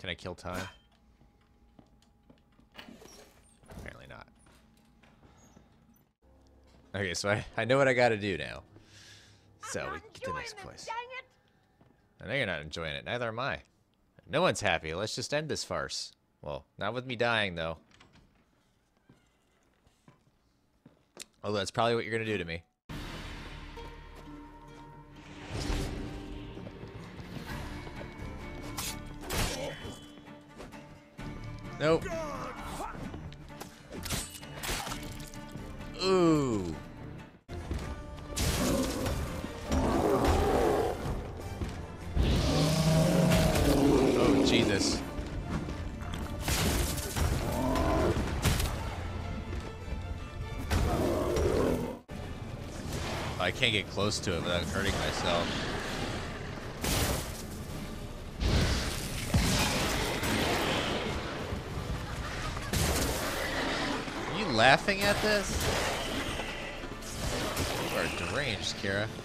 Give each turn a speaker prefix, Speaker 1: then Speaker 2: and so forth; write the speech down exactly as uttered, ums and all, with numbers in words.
Speaker 1: Can I kill time? Apparently not. Okay, so I, I know what I gotta do now. So we get to the next place. I know you're not enjoying it. Neither am I. No one's happy. Let's just end this farce. Well, not with me dying, though. Although that's probably what you're gonna do to me. Nope. Ooh. Oh, Jesus. I can't get close to it without hurting myself. Are you laughing at this? You are deranged, Keira.